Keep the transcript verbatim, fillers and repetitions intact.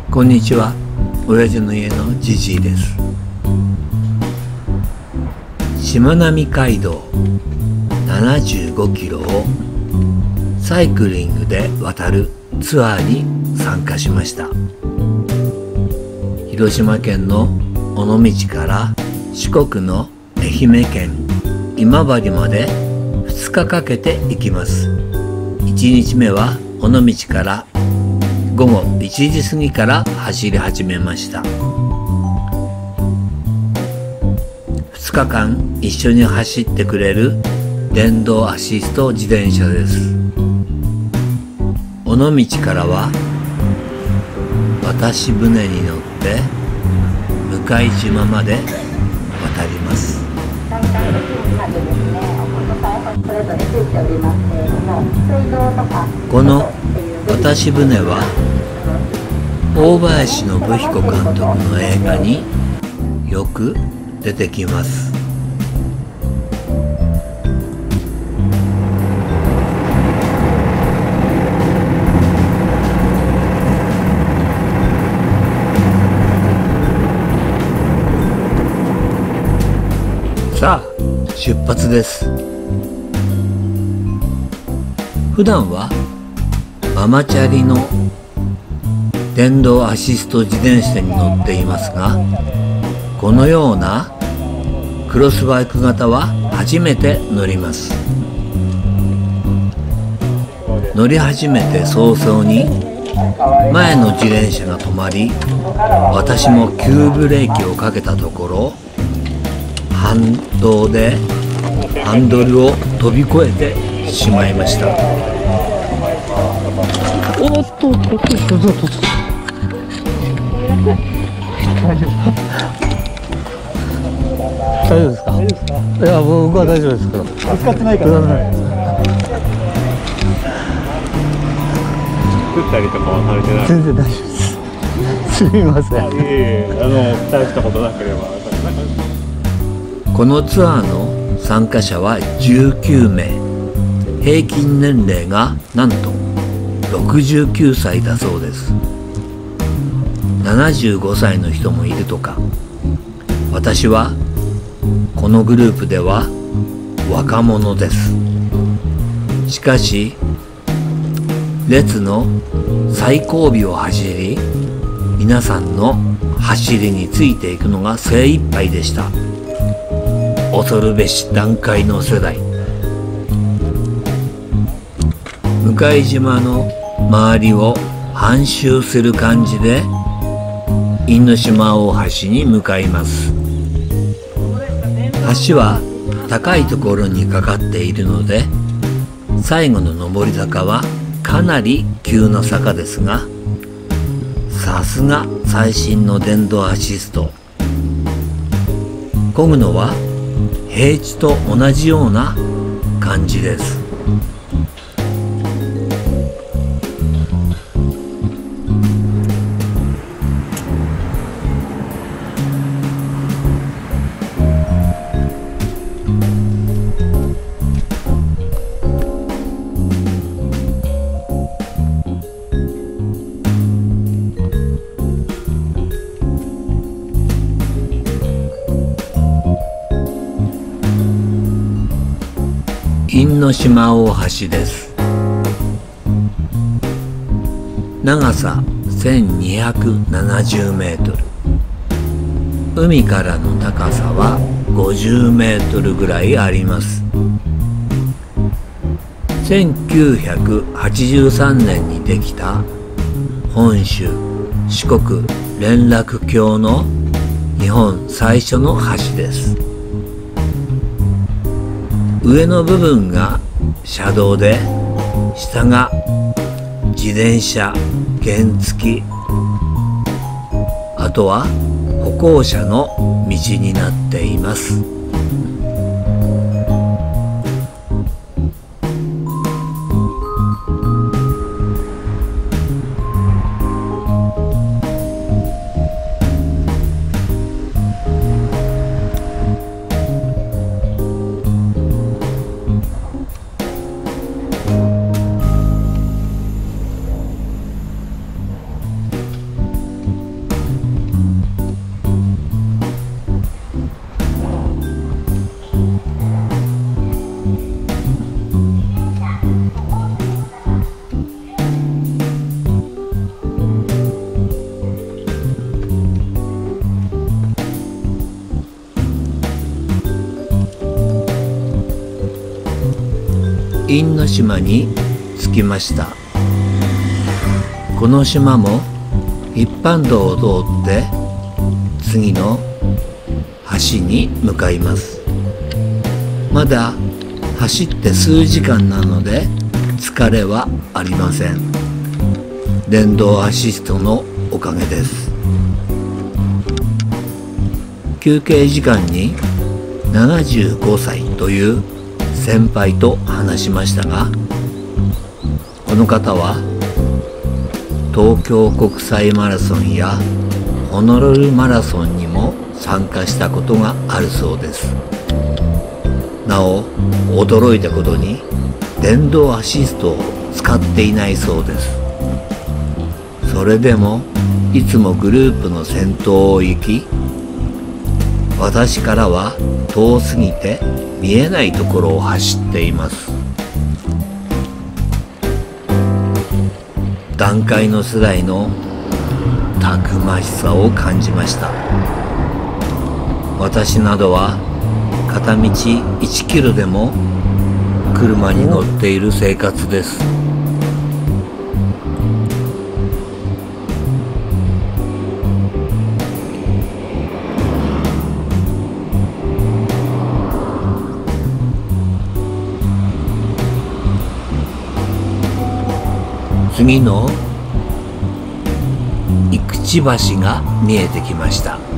こんにちは。親父の家のじじいです。しまなみ海道ななじゅうごキロをサイクリングで渡るツアーに参加しました。広島県の尾道から四国の愛媛県今治までふつかかけて行きます。いちにちめは尾道からごごいちじ過ぎから走り始めました。ふつかかん一緒に走ってくれる電動アシスト自転車です。尾道からは渡し船に乗って向島まで渡ります。この渡し船は大林信彦監督の映画によく出てきます。さあ出発です。普段はママチャリの電動アシスト自転車に乗っていますが、このようなクロスバイク型は初めて乗ります。乗り始めて早々に前の自転車が止まり、私も急ブレーキをかけたところ、反動でハンドルを飛び越えてしまいました。おっとおっとおっとおっと、大丈夫大丈夫ですか？大丈夫ですか？いや、僕は大丈夫ですけど。使ってないから。 作ったりとかはされてない？ 全然大丈夫です。すみません。 あ、いえいえ、あの大したことなければ。 このツアーの参加者はじゅうきゅうめい、平均年齢がなんとろくじゅうきゅうさいだそうです。ななじゅうごさいの人もいるとか。私はこのグループでは若者です。しかし列の最後尾を走り、皆さんの走りについていくのが精一杯でした。恐るべし団塊の世代。向島の周りを半周する感じで因島大橋に向かいます。橋は高いところにかかっているので、最後の上り坂はかなり急な坂ですが、さすが最新の電動アシスト。漕ぐのは平地と同じような感じです。因島大橋です。長させんにひゃくななじゅうメートル、海からの高さはごじゅうメートルぐらいあります。せんきゅうひゃくはちじゅうさんねんにできた本州四国連絡橋の日本最初の橋です。上の部分が車道で、下が自転車原付、あとは歩行者の道になっています。 因島に着きました。この島も一般道を通って次の橋に向かいます。まだ走って数時間なので疲れはありません。電動アシストのおかげです。休憩時間にななじゅうごさいという先輩と話しましたが、この方は東京国際マラソンやホノルルマラソンにも参加したことがあるそうです。なお驚いたことに電動アシストを使っていないそうです。それでもいつもグループの先頭を行き、私からは遠すぎて見えないところを走っています。団塊の世代のたくましさを感じました。私などは片道いちキロでも車に乗っている生活です。次の生口橋が見えてきました。